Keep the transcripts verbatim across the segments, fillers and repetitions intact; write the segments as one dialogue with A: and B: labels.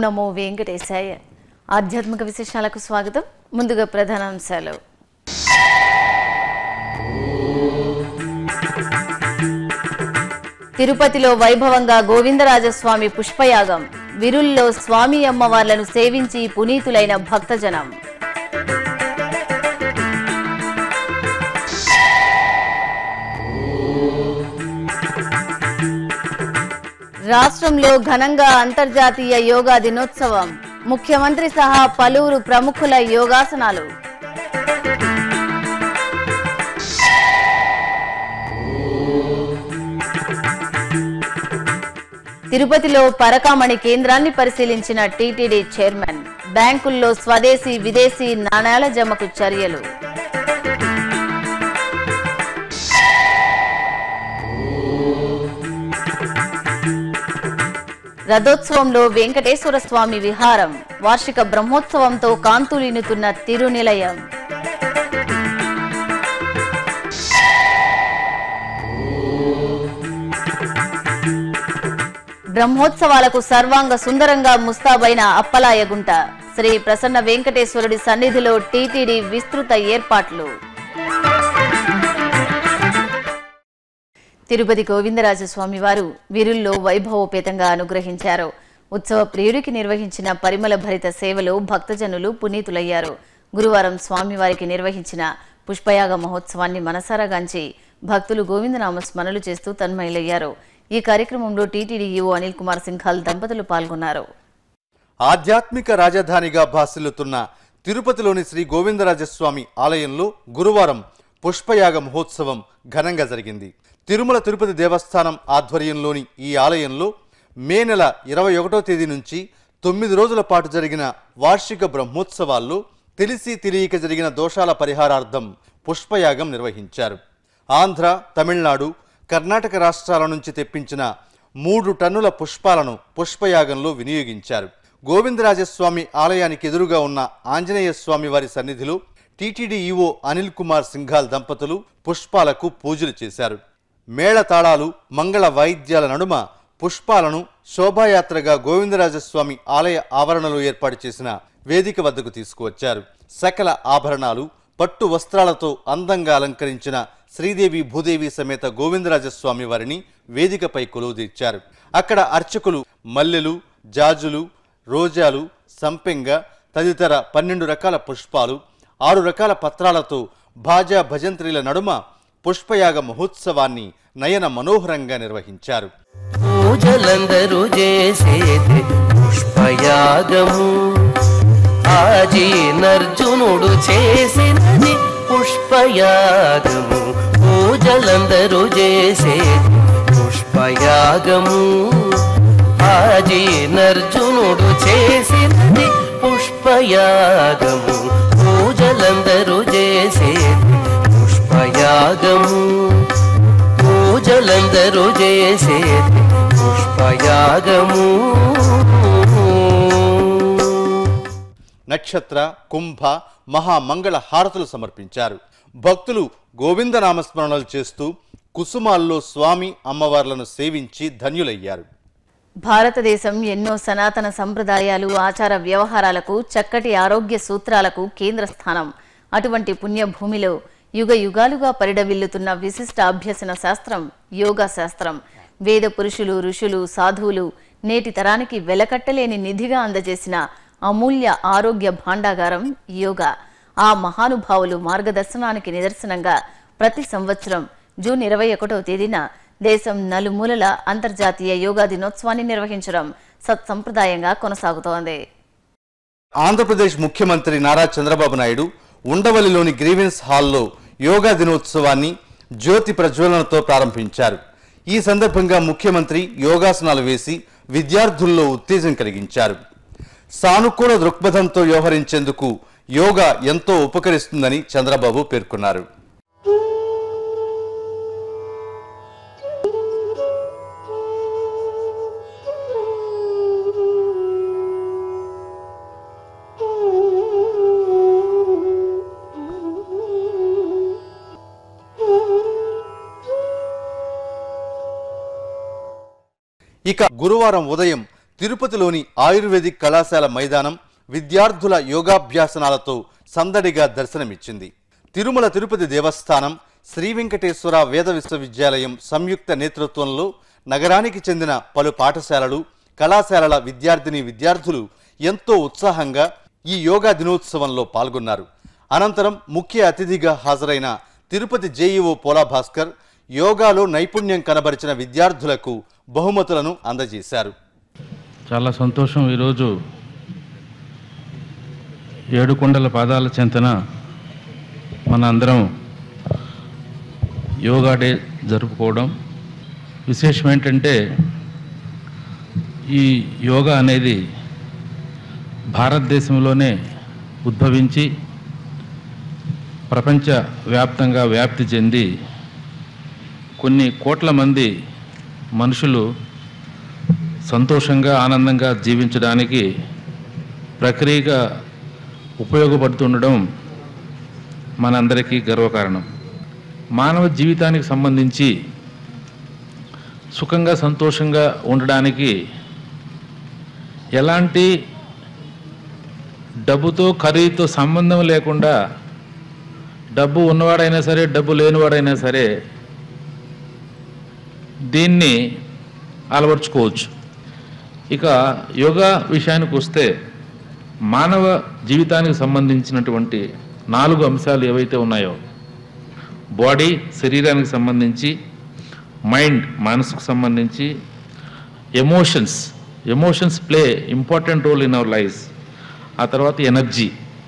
A: నమో వెంకటేశాయ. ఆధ్యాత్మిక విశేషాలకు స్వాగతం. ముందుగా ప్రధానాంశాలు. తిరుపతిలో వైభవంగా గోవిందరాజస్వామి పుష్పయాగం. విరుల్లో స్వామి అమ్మవార్లను సేవించి పునీతులైన భక్తజనం. రాష్ట్రంలో ఘనంగా అంతర్జాతీయ యోగా దినోత్సవం. ముఖ్యమంత్రి సహా పలువురు ప్రముఖుల యోగాసనాలు. తిరుపతిలో పరకామణి కేంద్రాన్ని పరిశీలించిన టీటీడీ చైర్మన్. బ్యాంకుల్లో స్వదేశీ విదేశీ నాణేల జమకు చర్యలు. రథోత్సవంలో వెంకటేశ్వర స్వామి విహారం. వార్షిక బ్రహ్మోత్సవంతో కాంతులీనుతున్న తిరునిలయం. బ్రహ్మోత్సవాలకు సర్వాంగ సుందరంగా ముస్తాబైన అప్పలాయగుంట. శ్రీ ప్రసన్న వెంకటేశ్వరుడి సన్నిధిలో టీటీడీ విస్తృత ఏర్పాట్లు. తిరుపతి గోవిందరాజస్వామి వారు వీరుల్లో వైభవోపేతంగా అనుగ్రహించారు. ఉత్సవ ప్రియుడికి నిర్వహించిన పరిమళ భరిత సేవలో భక్తజనులు పునీతులయ్యారు. గురువారం స్వామివారికి నిర్వహించిన పుష్పయాగ మహోత్సవాన్ని మనసారాగాంచి భక్తులు గోవిందనామ స్మరణలు చేస్తూ తన్మయులయ్యారు. ఈ కార్యక్రమంలో టీటీడీ ఈవో అనిల్ కుమార్ సింఘాల్ దంపతులు పాల్గొన్నారు.
B: ఆధ్యాత్మిక రాజధానిగా భాసిల్లుతున్న తిరుపతిలోని శ్రీ గోవిందరాజస్వామి ఆలయంలో గురువారం పుష్పయాగ మహోత్సవం ఘనంగా జరిగింది. తిరుమల తిరుపతి దేవస్థానం ఆధ్వర్యంలోని ఈ ఆలయంలో మే నెల ఇరవై ఒకటో తేదీ నుంచి తొమ్మిది రోజుల పాటు జరిగిన వార్షిక బ్రహ్మోత్సవాల్లో తెలిసి తెలియక జరిగిన దోషాల పరిహారార్థం పుష్పయాగం నిర్వహించారు. ఆంధ్ర, తమిళనాడు, కర్ణాటక రాష్ట్రాల నుంచి తెప్పించిన మూడు టన్నుల పుష్పాలను పుష్పయాగంలో వినియోగించారు. గోవిందరాజస్వామి ఆలయానికి ఎదురుగా ఉన్న ఆంజనేయ స్వామి వారి సన్నిధిలో టీటీడీ ఈవో అనిల్ కుమార్ సింఘాల్ దంపతులు పుష్పాలకు పూజలు చేశారు. మేళతాళాలు, మంగళ వాయిద్యాల నడుమ పుష్పాలను శోభాయాత్రగా గోవిందరాజస్వామి ఆలయ ఆవరణలో ఏర్పాటు చేసిన వేదిక వద్దకు తీసుకువచ్చారు. సకల ఆభరణాలు, పట్టు వస్త్రాలతో అందంగా అలంకరించిన శ్రీదేవి భూదేవి సమేత గోవిందరాజస్వామి వారిని వేదికపై కొలువుదీర్చారు. అక్కడ అర్చకులు మల్లెలు, జాజులు, రోజాలు, సంపెంగ తదితర పన్నెండు రకాల పుష్పాలు, ఆరు రకాల పత్రాలతో భాజా భజంత్రీల నడుమ పుష్పయాగ మహోత్సవాన్ని నయన మనోహరంగా నిర్వహించారు.
C: పూజలందరూ చేసేది పుష్పయాగము. ఆజీనర్జునుడు చేసినది పుష్పయాగము. పూజలందరూ చేసేది పుష్పయాగము. ఆజీనర్జునుడు చేసినది పుష్పయాగము. పూజలందరూ చేసేది పుష్పయాగము. పూజలందరూ చేసేది పుష్పయాగము.
B: నక్షత్ర, కుంభ, మహామంగళ హారతులు సమర్పించారు. భక్తులు గోవిందనామస్మరణలు చేస్తూ కుసుమాల్లో స్వామి అమ్మవార్లను సేవించి ధన్యులయ్యారు.
A: భారతదేశం ఎన్నో సనాతన సంప్రదాయాలు, ఆచార వ్యవహారాలకు, చక్కటి ఆరోగ్య సూత్రాలకు కేంద్ర స్థానం. అటువంటి పుణ్యభూమిలో యుగ యుగాలుగా పరిడవిల్లుతున్న విశిష్ట అభ్యసన శాస్త్రం యోగా శాస్త్రం. వేద పురుషులు, ఋషులు, సాధువులు నేటి తరానికి వెలకట్టలేని నిధిగా అందజేసిన అమూల్య ఆరోగ్య భాండాగారం యోగా. ఆ మహానుభావులు మార్గదర్శనానికి నిదర్శనంగా ప్రతి సంవత్సరం జూన్ ఇరవై ఒకటవ తేదీన దేశం నలుమూలల అంతర్జాతీయ యోగా దినోత్సవాన్ని నిర్వహించడం సత్సంప్రదాయంగా కొనసాగుతోంది.
B: ఆంధ్రప్రదేశ్ ముఖ్యమంత్రి నారా చంద్రబాబు నాయుడు ఉండవల్లిలోని గ్రీవెన్స్ హాల్లో యోగా దినోత్సవాన్ని జ్యోతి ప్రజ్వలనతో ప్రారంభించారు. ఈ సందర్భంగా ముఖ్యమంత్రి యోగాసనాలు వేసి విద్యార్థుల్లో ఉత్తేజం కలిగించారు. సానుకూల దృక్పథంతో వ్యవహరించేందుకు యోగా ఎంతో ఉపకరిస్తుందని చంద్రబాబు పేర్కొన్నారు. ఇక గురువారం ఉదయం తిరుపతిలోని ఆయుర్వేదిక్ కళాశాల మైదానం విద్యార్థుల యోగాభ్యాసనాలతో సందడిగా దర్శనమిచ్చింది. తిరుమల తిరుపతి దేవస్థానం, శ్రీ వెంకటేశ్వర వేద విశ్వవిద్యాలయం సంయుక్త నేతృత్వంలో నగరానికి చెందిన పలు పాఠశాలలు, కళాశాలల విద్యార్థిని విద్యార్థులు ఎంతో ఉత్సాహంగా ఈ యోగా దినోత్సవంలో పాల్గొన్నారు. అనంతరం ముఖ్య అతిథిగా హాజరైన తిరుపతి జేఈఓ పోలా భాస్కర్ యోగాలో నైపుణ్యం కనబరిచిన విద్యార్థులకు బహుమతులను అందజేశారు.
D: చాలా సంతోషం. ఈరోజు ఏడుకొండల పాదాల చెంతన మన అందరం యోగా డే జరుపుకోవడం విశేషం. ఏంటంటే ఈ యోగా అనేది భారతదేశంలోనే ఉద్భవించి ప్రపంచ వ్యాప్తంగా వ్యాప్తి చెంది కొన్ని కోట్ల మంది మనుషులు సంతోషంగా ఆనందంగా జీవించడానికి ప్రక్రియగా ఉపయోగపడుతుండడం మనందరికీ గర్వకారణం. మానవ జీవితానికి సంబంధించి సుఖంగా సంతోషంగా ఉండడానికి ఎలాంటి డబ్బుతో ఖరీదుతో సంబంధం లేకుండా, డబ్బు ఉన్నవాడైనా సరే డబ్బు లేనివాడైనా సరే దీన్ని అలవర్చుకోవచ్చు. ఇక యోగా విషయానికి వస్తే మానవ జీవితానికి సంబంధించినటువంటి నాలుగు అంశాలు ఏవైతే ఉన్నాయో, బాడీ శరీరానికి సంబంధించి, మైండ్ మనసుకు సంబంధించి, emotions emotions play important role in our life, ఆ తర్వాత ఎనర్జీ.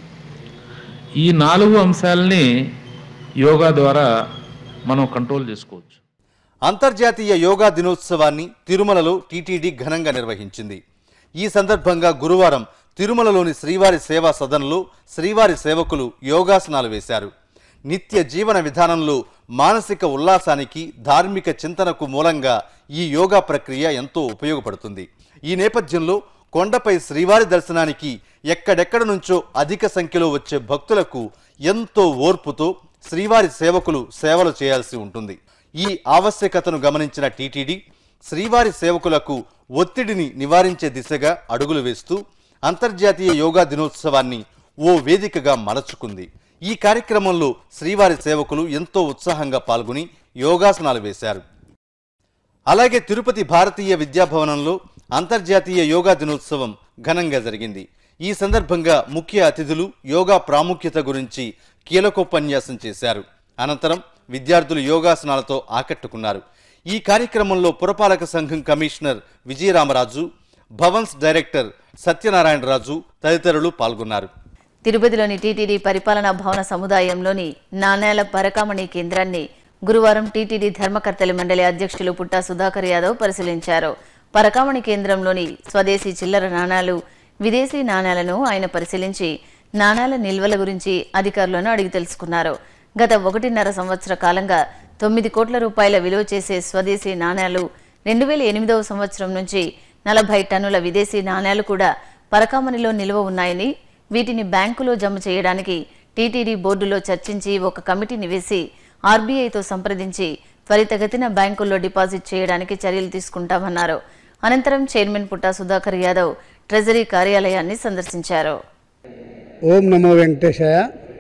D: ఈ నాలుగు అంశాలని యోగా ద్వారా మనం కంట్రోల్ చేసుకోవచ్చు.
B: అంతర్జాతీయ యోగా దినోత్సవాన్ని తిరుమలలో టీటీడీ ఘనంగా నిర్వహించింది. ఈ సందర్భంగా గురువారం తిరుమలలోని శ్రీవారి సేవా సదన్లో శ్రీవారి సేవకులు యోగాసనాలు వేశారు. నిత్య జీవన విధానంలో మానసిక ఉల్లాసానికి, ధార్మిక చింతనకు మూలంగా ఈ యోగా ప్రక్రియ ఎంతో ఉపయోగపడుతుంది. ఈ నేపథ్యంలో కొండపై శ్రీవారి దర్శనానికి ఎక్కడెక్కడ నుంచో అధిక సంఖ్యలో వచ్చే భక్తులకు ఎంతో ఓర్పుతో శ్రీవారి సేవకులు సేవలు చేయాల్సి ఉంటుంది. ఈ ఆవశ్యకతను గమనించిన టీటీడీ శ్రీవారి సేవకులకు ఒత్తిడిని నివారించే దిశగా అడుగులు వేస్తూ అంతర్జాతీయ యోగా దినోత్సవాన్ని ఓ వేదికగా మలచుకుంది. ఈ కార్యక్రమంలో శ్రీవారి సేవకులు ఎంతో ఉత్సాహంగా పాల్గొని యోగాసనాలు వేశారు. అలాగే తిరుపతి భారతీయ విద్యాభవనంలో అంతర్జాతీయ యోగా దినోత్సవం ఘనంగా జరిగింది. ఈ సందర్భంగా ముఖ్య అతిథులు యోగా ప్రాముఖ్యత గురించి కీలకోపన్యాసం చేశారు. అనంతరం విద్యార్థులు యోగాసనాలతో ఆకట్టుకున్నారు. ఈ కార్యక్రమంలో పురపాలక సంఘం కమిషనర్ విజయరామరాజు, భవన్స్ డైరెక్టర్ సత్యనారాయణరాజు తదితరులు పాల్గొన్నారు.
A: తిరుపతిలోని టీటీడీ పరిపాలనా భవన సముదాయంలోని నాణేల పరకామణి కేంద్రాన్ని గురువారం టీటీడీ ధర్మకర్తల మండలి అధ్యక్షులు పుట్టా సుధాకర్ యాదవ్ పరిశీలించారు. పరకామణి కేంద్రంలోని స్వదేశీ చిల్లర నాణాలు, విదేశీ నాణాలను ఆయన పరిశీలించి నాణాల నిల్వల గురించి అధికారులను అడిగి తెలుసుకున్నారు. గత ఒకటిన్నర సంవత్సర కాలంగా తొమ్మిది కోట్ల రూపాయల విలువ చేసే స్వదేశీ నాణాలు, రెండు వేల ఎనిమిదవ సంవత్సరం నుంచి నలభై టన్నుల విదేశీ నాణాలు కూడా పరకామణిలో నిల్వ ఉన్నాయని, వీటిని బ్యాంకులో జమ చేయడానికి టీటీడీ బోర్డులో చర్చించి ఒక కమిటీని వేసి ఆర్బీఐతో సంప్రదించి త్వరితగతిన బ్యాంకుల్లో డిపాజిట్ చేయడానికి చర్యలు తీసుకుంటామన్నారు. అనంతరం చైర్మన్ పుట్టా సుధాకర్ యాదవ్ ట్రెజరీ కార్యాలయాన్ని సందర్శించారు.
E: ఓం నమో వెంకటేశాయ.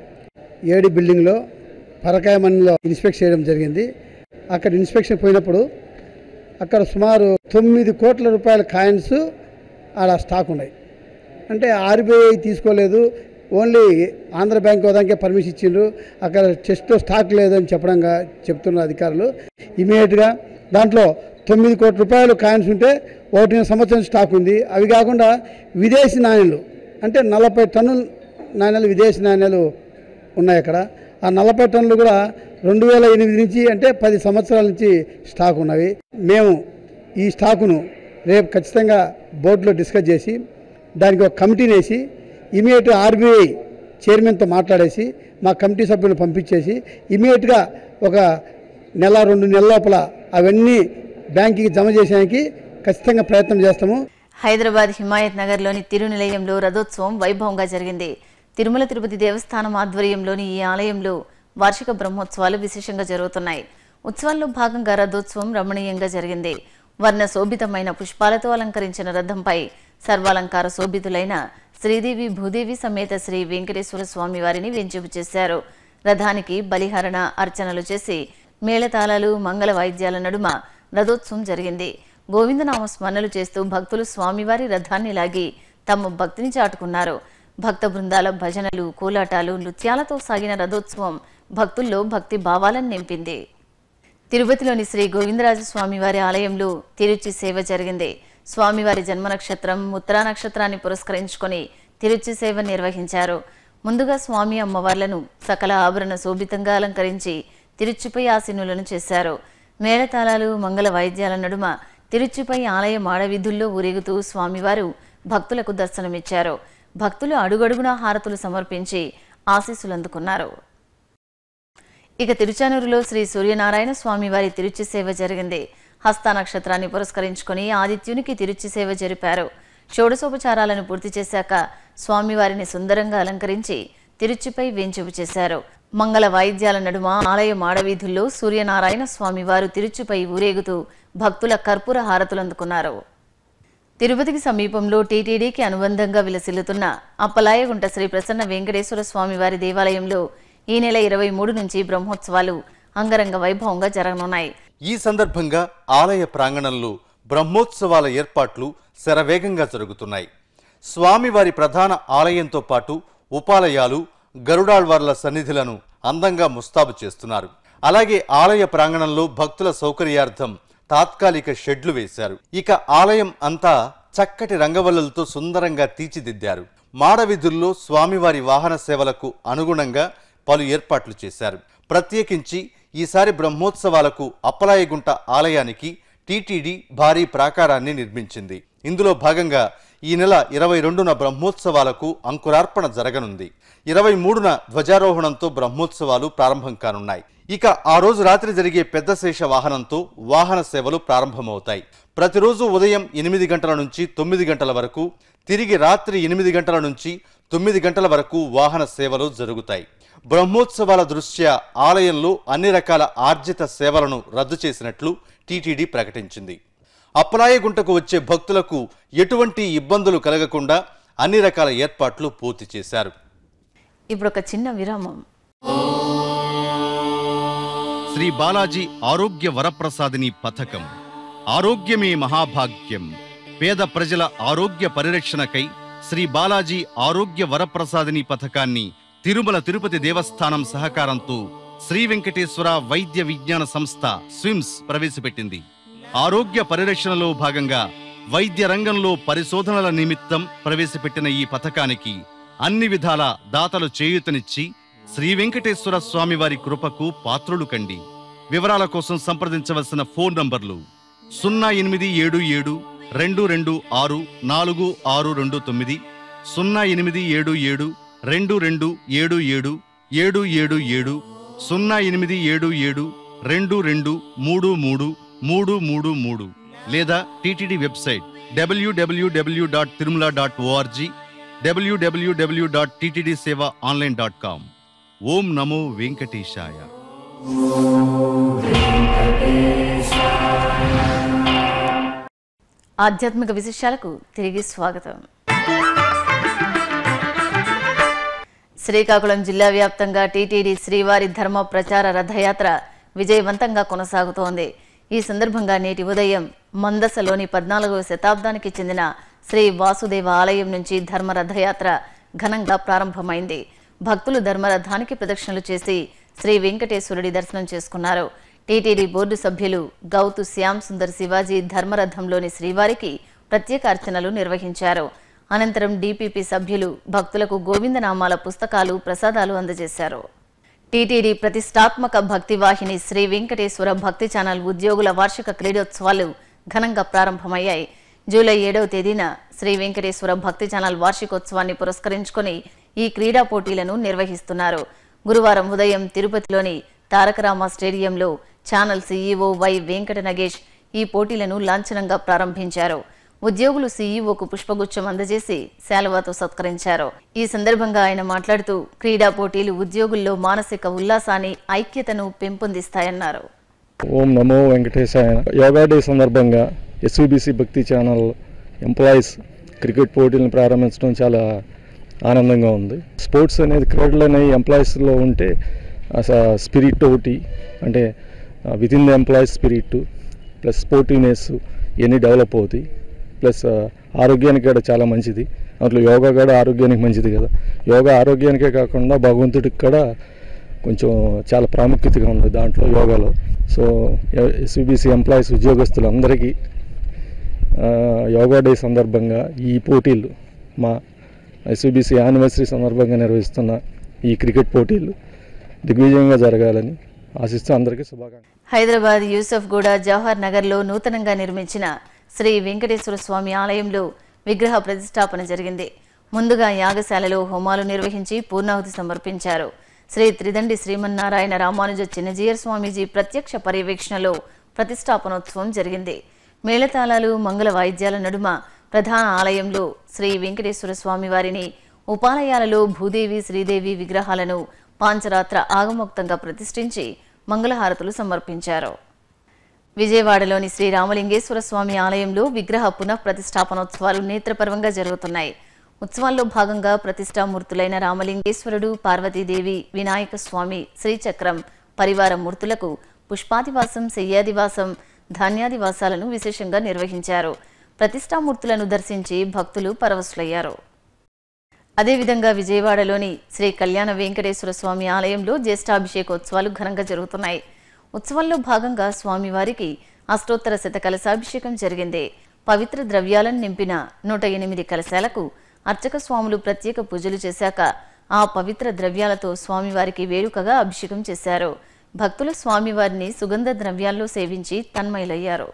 E: ఏడి బిల్డింగ్లో పరకాయమణిలో ఇన్స్పెక్ట్ చేయడం జరిగింది. అక్కడ ఇన్స్పెక్షన్ పోయినప్పుడు అక్కడ సుమారు తొమ్మిది కోట్ల రూపాయల కాయిన్స్ ఆడ స్టాక్ ఉన్నాయి. అంటే ఆర్బీఐ తీసుకోలేదు, ఓన్లీ ఆంధ్ర బ్యాంక్ వదానికే పర్మిషన్ ఇచ్చిండ్రు. అక్కడ చెస్ట్లో స్టాక్ లేదని చెప్పడంగా చెప్తున్న అధికారులు ఇమీడియట్గా దాంట్లో తొమ్మిది కోట్ల రూపాయలు కాయిన్స్ ఉంటే ఒకటి సంవత్సరం స్టాక్ ఉంది. అవి కాకుండా విదేశీ నాణ్యాలు అంటే నలభై టన్నుల నాణ్యాలు విదేశీ నాణ్యాలు ఉన్నాయి అక్కడ. ఆ నలభై టన్నులు కూడా రెండు వేల ఎనిమిది నుంచి అంటే పది సంవత్సరాల నుంచి స్టాక్ ఉన్నవి. మేము ఈ స్టాకును రేపు ఖచ్చితంగా బోర్డులో డిస్కస్ చేసి దానికి ఒక కమిటీని వేసి ఇమీడియట్ ఆర్బీఐ చైర్మన్తో మాట్లాడేసి మా కమిటీ సభ్యులను పంపించేసి ఇమీడియట్గా ఒక నెల రెండు నెలల లోపల అవన్నీ బ్యాంకుకి జమ చేసేందుకు ఖచ్చితంగా ప్రయత్నం చేస్తాము.
A: హైదరాబాద్ హిమాయత్ నగర్లోని తిరునిలయంలో రథోత్సవం వైభవంగా జరిగింది. తిరుమల తిరుపతి దేవస్థానం ఆధ్వర్యంలోని ఈ ఆలయంలో వార్షిక బ్రహ్మోత్సవాలు విశేషంగా జరుగుతున్నాయి. ఉత్సవాల్లో భాగంగా రథోత్సవం రమణీయంగా జరిగింది. వర్ణ శోభితమైన పుష్పాలతో అలంకరించిన రథంపై సర్వాలంకార శోభితులైన శ్రీదేవి భూదేవి సమేత శ్రీ వెంకటేశ్వర స్వామి వారిని వెంచేపు చేశారు. రథానికి బలిహరణ అర్చనలు చేసి మేళతాళాలు మంగళ వాయిద్యాల నడుమ రథోత్సవం జరిగింది. గోవిందనామ స్మరణలు చేస్తూ భక్తులు స్వామివారి రథాన్ని లాగి తమ భక్తిని చాటుకున్నారు. భక్త బృందాల భజనలు, కోలాటాలు, నృత్యాలతో సాగిన రథోత్సవం భక్తుల్లో భక్తి భావాలను నింపింది. తిరుపతిలోని శ్రీ గోవిందరాజస్వామివారి ఆలయంలో తిరుచి సేవ జరిగింది. స్వామివారి జన్మ నక్షత్రం ఉత్తరా నక్షత్రాన్ని పురస్కరించుకొని తిరుచి సేవ నిర్వహించారు. ముందుగా స్వామి అమ్మవార్లను సకల ఆభరణ శోభితంగా అలంకరించి తిరుచిపై ఆసీనులను చేశారు. మేళతాళాలు మంగళ వాయిద్యాల నడుమ తిరుచిపై ఆలయ మాడవీధుల్లో ఊరేగుతూ స్వామివారు భక్తులకు దర్శనమిచ్చారు. భక్తులు అడుగడుగునా హారతులు సమర్పించి ఆశీస్సులు అందుకున్నారు. ఇక తిరుచానూరులో శ్రీ సూర్యనారాయణ స్వామివారి తిరుచి సేవ జరిగింది. హస్త నక్షత్రాన్ని పురస్కరించుకొని ఆదిత్యునికి తిరుచి సేవ జరిపారు. షోడశోపచారాలను పూర్తి చేశాక స్వామివారిని సుందరంగా అలంకరించి తిరుచిపై వేంచేపు చేశారు. మంగళ వాయిద్యాల నడుమ ఆలయ మాడవీధుల్లో సూర్యనారాయణ స్వామివారు తిరుచిపై ఊరేగుతూ భక్తుల కర్పూర హారతులు అందుకున్నారు. తిరుపతికి సమీపంలో టీటీడీకి అనుబంధంగా విలసిల్లుతున్న అప్పలాయగుంట శ్రీ ప్రసన్న వెంకటేశ్వర స్వామివారి దేవాలయంలో ఈ నెల ఇరవై మూడు నుంచి బ్రహ్మోత్సవాలు అంగరంగ వైభవంగా జరగనున్నాయి.
B: ఈ సందర్భంగా ఆలయ ప్రాంగణంలో బ్రహ్మోత్సవాల ఏర్పాట్లు శరవేగంగా జరుగుతున్నాయి. స్వామివారి ప్రధాన ఆలయంతో పాటు ఉపాలయాలు, గరుడాళ్వార్ల సన్నిధులను అందంగా ముస్తాబు చేస్తున్నారు. అలాగే ఆలయ ప్రాంగణంలో భక్తుల సౌకర్యార్థం తాత్కాలిక షెడ్లు వేశారు. ఇక ఆలయం అంతా చక్కటి రంగవల్లులతో సుందరంగా తీర్చిదిద్దారు. మాడవీధుల్లో స్వామివారి వాహన సేవలకు అనుగుణంగా పలు ఏర్పాట్లు చేశారు. ప్రత్యేకించి ఈసారి బ్రహ్మోత్సవాలకు అప్పలాయగుంట ఆలయానికి టీటీడీ భారీ ప్రాకారాన్ని నిర్మించింది. ఇందులో భాగంగా ఈ నెల ఇరవై రెండున బ్రహ్మోత్సవాలకు అంకురార్పణ జరగనుంది. ఇరవై మూడున ధ్వజారోహణంతో బ్రహ్మోత్సవాలు ప్రారంభం కానున్నాయి. ఇక ఆ రోజు రాత్రి జరిగే పెద్ద శేష వాహనంతో వాహన సేవలు ప్రారంభమవుతాయి. ప్రతిరోజు ఉదయం ఎనిమిది గంటల నుంచి తొమ్మిది గంటల వరకు, తిరిగి రాత్రి ఎనిమిది గంటల నుంచి తొమ్మిది గంటల వరకు వాహన సేవలు జరుగుతాయి. బ్రహ్మోత్సవాల దృష్ట్యా ఆలయంలో అన్ని రకాల ఆర్జిత సేవలను రద్దు చేసినట్లు టీటీడీ ప్రకటించింది. అప్పలాయగుంటకు వచ్చే భక్తులకు ఎటువంటి ఇబ్బందులు కలగకుండా అన్ని రకాల ఏర్పాట్లు పూర్తి చేశారు.
A: ఇప్పుడు ఒక చిన్న విరామం.
F: శ్రీ బాలాజీ ఆరోగ్య వరప్రసాదిని పథకం. ఆరోగ్యమే మహాభాగ్యం. పేద ప్రజల ఆరోగ్య పరిరక్షణకై శ్రీ బాలాజీ ఆరోగ్య వరప్రసాదిని పథకాన్ని తిరుమల తిరుపతి దేవస్థానం సహకారంతో శ్రీ వెంకటేశ్వర వైద్య విజ్ఞాన సంస్థ స్విమ్స్ ప్రవేశపెట్టింది. ఆరోగ్య పరిరక్షణలో భాగంగా వైద్య రంగంలో పరిశోధనల నిమిత్తం ప్రవేశపెట్టిన ఈ పథకానికి అన్ని విధాల దాతలు చేయూతనిచ్చి శ్రీ వెంకటేశ్వర స్వామివారి కృపకు పాత్రులు కండి. వివరాల కోసం సంప్రదించవలసిన ఫోన్ నంబర్లు సున్నా ఎనిమిది ఏడు ఏడు రెండు రెండు ఆరు నాలుగు ఆరు రెండు తొమ్మిది, సున్నా ఎనిమిది ఏడు ఏడు రెండు రెండు ఏడు ఏడు ఏడు ఏడు ఏడు, సున్నా ఎనిమిది ఏడు ఏడు రెండు రెండు మూడు మూడు మూడు మూడు మూడు, లేదా TTD website W W W dot Tirumala dot O R G, W W W dot TTD seva online dot com. ఓం నమో వెంకటేశాయ.
A: ఆధ్యాత్మిక విశేషాలకు తిరిగి స్వాగతం. శ్రీకాకుళం జిల్లా వ్యాప్తంగా టీటీడీ శ్రీవారి ధర్మ ప్రచార రథయాత్ర విజయవంతంగా కొనసాగుతోంది. ఈ సందర్భంగా నేటి ఉదయం మందసలోని పద్నాలుగవ శతాబ్దానికి చెందిన శ్రీ వాసుదేవ ఆలయం నుంచి ధర్మ రథయాత్ర ఘనంగా ప్రారంభమైంది. భక్తులు ధర్మరథానికి ప్రదక్షిణలు చేసి శ్రీ వెంకటేశ్వరుడి దర్శనం చేసుకున్నారు. టీటీడీ బోర్డు సభ్యులు గౌతు శ్యామ్ సుందర్ శివాజీ ధర్మరథంలోని శ్రీవారికి ప్రత్యేక అర్చనలు నిర్వహించారు. అనంతరం డీపీపీ సభ్యులు భక్తులకు గోవిందనామాల పుస్తకాలు, ప్రసాదాలు అందజేశారు. టీటీడీ ప్రతిష్టాత్మక భక్తి వాహిని శ్రీ వెంకటేశ్వర భక్తి ఛానల్ ఉద్యోగుల వార్షిక క్రీడోత్సవాలు ఘనంగా ప్రారంభమయ్యాయి. జూలై ఏడవ తేదీన శ్రీ వెంకటేశ్వర భక్తి ఛానల్ వార్షికోత్సవాన్ని పురస్కరించుకొని ఈ క్రీడా పోటీలను నిర్వహిస్తున్నారు. గురువారం ఉదయం తిరుపతిలోని తారకరామ స్టేడియంలో channel CEO Y Venkata Nagesh ఈ పోటీలను లాంఛనంగా ప్రారంభించారు. ఉద్యోగులు సీఈఓకు పుష్పగుచ్చం అందజేసి శాలువాతో సత్కరించారు. ఈ సందర్భంగా ఆయన మాట్లాడుతూ క్రీడా పోటీలు ఉద్యోగుల్లో మానసిక ఉల్లాసాన్ని, ఐక్యతను పెంపొందిస్తాయన్నారు.
G: ఓం నమో వెంకటేశాయ. యోగా డే సందర్భంగా SVBC Bhakti channel employees cricket పోటీలను ప్రారంభించడం చాలా ఆనందంగా ఉంది. స్పోర్ట్స్ అనేది క్రీడలు అనేవి ఎంప్లాయీస్లో ఉంటే స్పిరిట్ ఒకటి అంటే with in the employees spirit plus sportiveness ఇవన్నీ డెవలప్ అవుతాయి. ప్లస్ ఆరోగ్యానికి కూడా చాలా మంచిది. అట్లా యోగా కూడా ఆరోగ్యానికి మంచిది కదా. యోగా ఆరోగ్యానికే కాకుండా భగవంతుడికి కూడా కొంచెం చాలా ప్రాముఖ్యతగా ఉంది దాంట్లో యోగాలో. సో ఎస్వీబీసీ ఎంప్లాయీస్ ఉద్యోగస్తులందరికీ యోగా డే సందర్భంగా ఈ పోటీలు మా ఎస్వీబీసీ యానివర్సరీ సందర్భంగా నిర్వహిస్తున్న ఈ క్రికెట్ పోటీలు దిగ్విజయంగా జరగాలని ఆశిస్తూ అందరికీ శుభాకాంక్షలు.
A: హైదరాబాద్ యూసఫ్గూడ జవహర్ నగర్లో నూతనంగా నిర్మించిన శ్రీ వెంకటేశ్వర స్వామి ఆలయంలో విగ్రహ ప్రతిష్టాపన జరిగింది. ముందుగా యాగశాలలో హోమాలు నిర్వహించి పూర్ణాహుతి సమర్పించారు. శ్రీ త్రిదండి శ్రీమన్నారాయణ రామానుజ చిన్నజీయర్ స్వామీజీ ప్రత్యక్ష పర్యవేక్షణలో ప్రతిష్టాపనోత్సవం జరిగింది. మేళతాళాలు మంగళ వాయిద్యాల నడుమ ప్రధాన ఆలయంలో శ్రీ వెంకటేశ్వర స్వామి వారిని, ఉపాలయాలలో భూదేవి శ్రీదేవి విగ్రహాలను పాంచరాత్ర ఆగమోక్తంగా ప్రతిష్ఠించి మంగళహారతులు సమర్పించారు. విజయవాడలోని శ్రీ రామలింగేశ్వర స్వామి ఆలయంలో విగ్రహ పునః ప్రతిష్టాపనోత్సవాలు నేత్రపర్వంగా జరుగుతున్నాయి. ఉత్సవాల్లో భాగంగా ప్రతిష్టామూర్తులైన రామలింగేశ్వరుడు, పార్వతీదేవి, వినాయక స్వామి, శ్రీచక్రం పరివార మూర్తులకు పుష్పాదివాసం, శయ్యాదివాసం, ధాన్యాదివాసాలను విశేషంగా నిర్వహించారు. ప్రతిష్టామూర్తులను దర్శించి భక్తులు పరవశులయ్యారు. అదేవిధంగా విజయవాడలోని శ్రీ కళ్యాణ వెంకటేశ్వర స్వామి ఆలయంలో జ్యేష్ఠాభిషేకోత్సవాలు ఘనంగా జరుగుతున్నాయి. ఉత్సవంలో భాగంగా స్వామివారికి అష్టోత్తర శత కలశాభిషేకం జరిగింది. పవిత్ర ద్రవ్యాలను నింపిన నూట ఎనిమిది కలశాలకు అర్చక స్వాములు ప్రత్యేక పూజలు చేశాక ఆ పవిత్ర ద్రవ్యాలతో స్వామివారికి వేడుకగా అభిషేకం చేశారు. భక్తులు స్వామివారిని సుగంధ ద్రవ్యాల్లో సేవించి తన్మయులయ్యారు.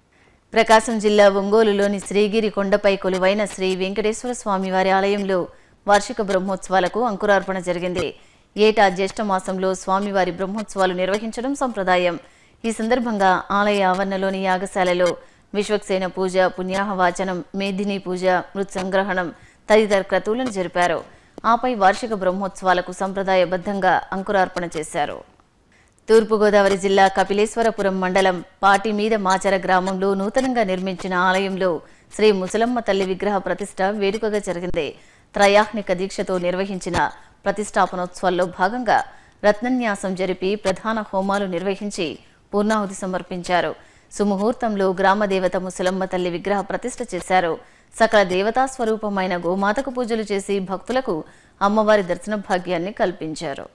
A: ప్రకాశం జిల్లా ఒంగోలులోని శ్రీగిరి కొండపై కొలువైన శ్రీ వెంకటేశ్వర స్వామివారి ఆలయంలో వార్షిక బ్రహ్మోత్సవాలకు అంకురార్పణ జరిగింది. ఏటా జ్యేష్ఠ మాసంలో స్వామివారి బ్రహ్మోత్సవాలు నిర్వహించడం సంప్రదాయం. ఈ సందర్భంగా ఆలయ ఆవరణలోని యాగశాలలో విశ్వక్సేన పూజ, పుణ్యాహవాచనం, మేధిని పూజ, మృత్సంగ్రహణం తదితర క్రతువులను జరిపారు. ఆపై వార్షిక బ్రహ్మోత్సవాలకు సంప్రదాయబద్ధంగా అంకురార్పణ చేశారు. తూర్పుగోదావరి జిల్లా కపిలేశ్వరపురం మండలం పాటి మీద మాచర గ్రామంలో నూతనంగా నిర్మించిన ఆలయంలో శ్రీ ముసలమ్మ తల్లి విగ్రహ ప్రతిష్ఠ వేడుకగా జరిగింది. త్రయాహ్నిక దీక్షతో నిర్వహించిన ప్రతిష్టాపనోత్సవాల్లో భాగంగా రత్నన్యాసం జరిపి ప్రధాన హోమాలు నిర్వహించి పూర్ణాహుతి సమర్పించారు. సుముహూర్తంలో గ్రామదేవత ముసలమ్మ తల్లి విగ్రహ ప్రతిష్ఠ చేశారు. సకల దేవతా స్వరూపమైన గోమాతకు పూజలు చేసి భక్తులకు అమ్మవారి దర్శన భాగ్యాన్ని కల్పించారు.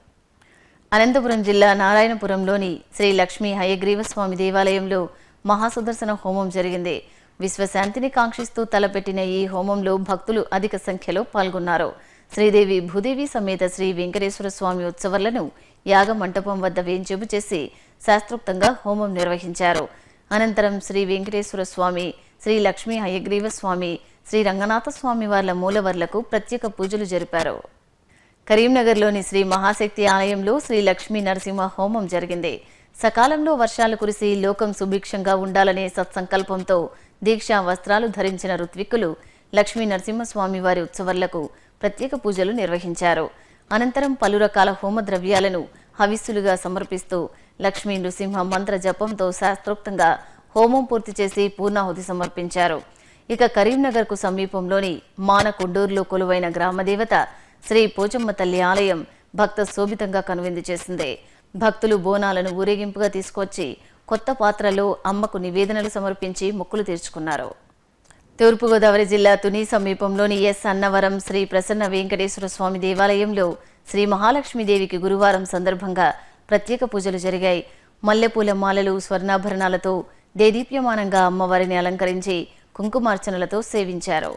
A: అనంతపురం జిల్లా నారాయణపురంలోని శ్రీ లక్ష్మీ హయగ్రీవ స్వామి దేవాలయంలో మహాసుదర్శన హోమం జరిగింది. విశ్వశాంతిని కాంక్షిస్తూ తలపెట్టిన ఈ హోమంలో భక్తులు అధిక సంఖ్యలో పాల్గొన్నారు. శ్రీదేవి భూదేవి సమేత శ్రీ వెంకటేశ్వర స్వామి ఉత్సవాలను యాగ మంటపం వద్ద వేంచేపు చేసి శాస్త్రోక్తంగా హోమం నిర్వహించారు. అనంతరం శ్రీ వెంకటేశ్వర స్వామి, శ్రీ లక్ష్మీ హయగ్రీవ స్వామి, శ్రీ రంగనాథ స్వామి వార్ల మూలవర్లకు ప్రత్యేక పూజలు జరిపారు. కరీంనగర్లోని శ్రీ మహాశక్తి ఆలయంలో శ్రీ లక్ష్మీ నరసింహ హోమం జరిగింది. సకాలంలో వర్షాలు కురిసి లోకం సుభిక్షంగా ఉండాలనే సత్సంకల్పంతో దీక్షా వస్త్రాలు ధరించిన ఋత్విక్కులు లక్ష్మీ నరసింహస్వామి వారి ఉత్సవాలకు ప్రత్యేక పూజలు నిర్వహించారు. అనంతరం పలు రకాల హోమ ద్రవ్యాలను హవిస్సులుగా సమర్పిస్తూ లక్ష్మీ నృసింహ మంత్ర జపంతో శాస్త్రోక్తంగా హోమం పూర్తి చేసి పూర్ణాహుతి సమర్పించారు. ఇక కరీంనగర్కు సమీపంలోని మానకొండూరులో కొలువైన గ్రామదేవత శ్రీ పోచమ్మ తల్లి ఆలయం భక్త శోభితంగా కనువిందు చేసింది. భక్తులు బోనాలను ఊరేగింపుగా తీసుకొచ్చి కొత్త పాత్రలో అమ్మకు నివేదనలు సమర్పించి మొక్కులు తీర్చుకున్నారు. తూర్పుగోదావరి జిల్లా తుని సమీపంలోని ఎస్ అన్నవరం శ్రీ ప్రసన్న వెంకటేశ్వర స్వామి దేవాలయంలో శ్రీ మహాలక్ష్మీదేవికి గురువారం సందర్భంగా ప్రత్యేక పూజలు జరిగాయి. మల్లెపూల మాలలు, స్వర్ణాభరణాలతో దేదీప్యమానంగా అమ్మవారిని అలంకరించి కుంకుమార్చనలతో సేవించారు.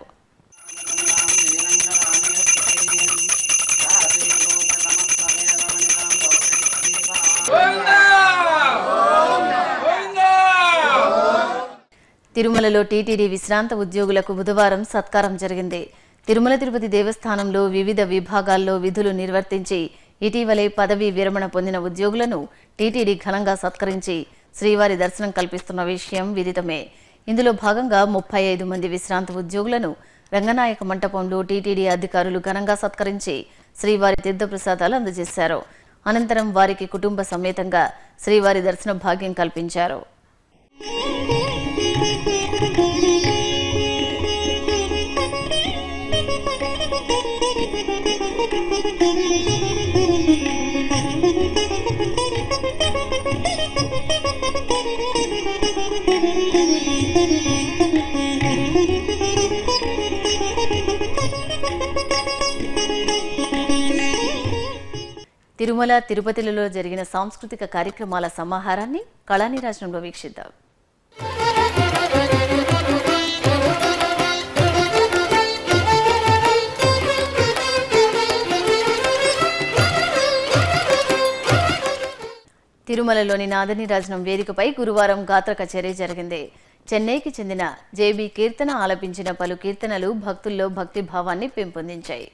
A: తిరుమలలో టీటీడీ విశ్రాంత ఉద్యోగులకు బుధవారం సత్కారం జరిగింది. తిరుమల తిరుపతి దేవస్థానంలో వివిధ విభాగాల్లో విధులు నిర్వర్తించి ఇటీవలే పదవీ విరమణ పొందిన ఉద్యోగులను టీటీడీ ఘనంగా సత్కరించి శ్రీవారి దర్శనం కల్పిస్తున్న విషయం విదితమే. ఇందులో భాగంగా ముప్పై ఐదు మంది విశ్రాంత ఉద్యోగులను రంగనాయక మంటపంలో టీటీడీ అధికారులు ఘనంగా సత్కరించి శ్రీవారి తీర్థప్రసాదాలు అందజేశారు. అనంతరం వారికి కుటుంబ సమేతంగా శ్రీవారి దర్శన భాగ్యం కల్పించారు. తిరుమల తిరుపతిలలో జరిగిన సాంస్కృతిక కార్యక్రమాల సమాహారాన్ని కళానిరాజనంలో వీక్షిద్దాం. తిరుమలలోని నాదనీరాజనం వేదికపై గురువారం గాత్ర కచేరీ జరిగింది. చెన్నైకి చెందిన జేబీ కీర్తన ఆలపించిన పలు కీర్తనలు భక్తుల్లో భక్తి భావాన్ని పెంపొందించాయి.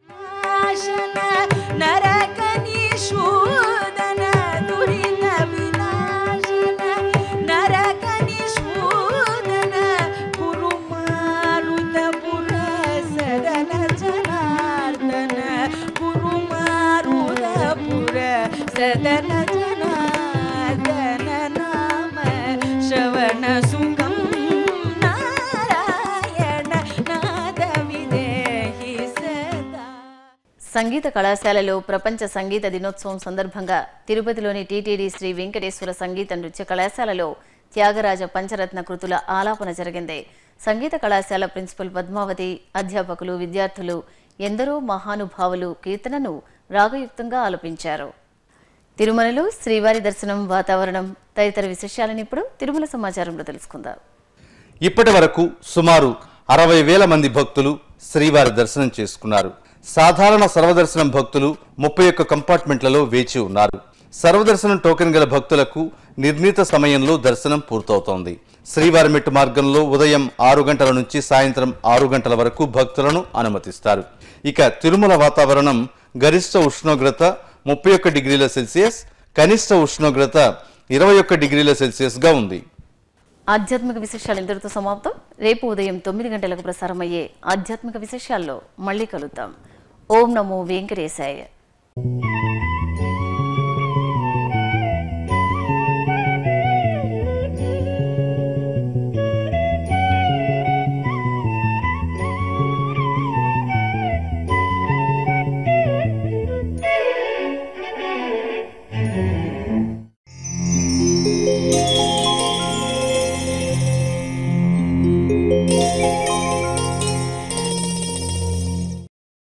A: సంగీత కళాశాలలో ప్రపంచ సంగీత దినోత్సవం సందర్భంగా తిరుపతిలోని టీటీడీ శ్రీ వెంకటేశ్వర సంగీత నృత్య కళాశాలలో త్యాగరాజ పంచరత్న కృతుల ఆలాపన జరిగింది. సంగీత కళాశాల ప్రిన్సిపల్ పద్మావతి, అధ్యాపకులు, విద్యార్థులు ఎందరో మహానుభావులు కీర్తనను రాగయుక్తంగా ఆలపించారు. తిరుమలలో శ్రీవారి దర్శనం, వాతావరణం తదితర విశేషాలను ఇప్పుడు తిరుమల సమాచారంలో తెలుసుకుందాం.
B: ఇప్పటి వరకు సుమారు అరవై వేల మంది భక్తులు శ్రీవారి దర్శనం చేసుకున్నారు. సాధారణ సర్వదర్శనం భక్తులు ముప్పై ఒక్క కంపార్ట్మెంట్లలో వేచి ఉన్నారు. సర్వదర్శనం టోకెన్ గల భక్తులకు నిర్ణీత సమయంలో దర్శనం పూర్తవుతోంది. శ్రీవారి మెట్టు మార్గంలో ఉదయం ఆరు గంటల నుంచి సాయంత్రం ఆరు గంటల వరకు భక్తులను అనుమతిస్తారు. ఇక తిరుమల వాతావరణం గరిష్ట ఉష్ణోగ్రత ముప్పై ఒక్క డిగ్రీల సెల్సియస్, కనిష్ట ఉష్ణోగ్రత ఇరవై ఒక్క డిగ్రీల సెల్సియస్ గా ఉంది.
A: ఆధ్యాత్మిక విశేషాలు ఇంతటితో సమాప్తం. రేపు ఉదయం తొమ్మిది గంటలకు ప్రసారమయ్యే ఆధ్యాత్మిక విశేషాల్లో మళ్ళీ కలుద్దాం. ఓం నమో వెంకటేశాయ.
H: Thank you.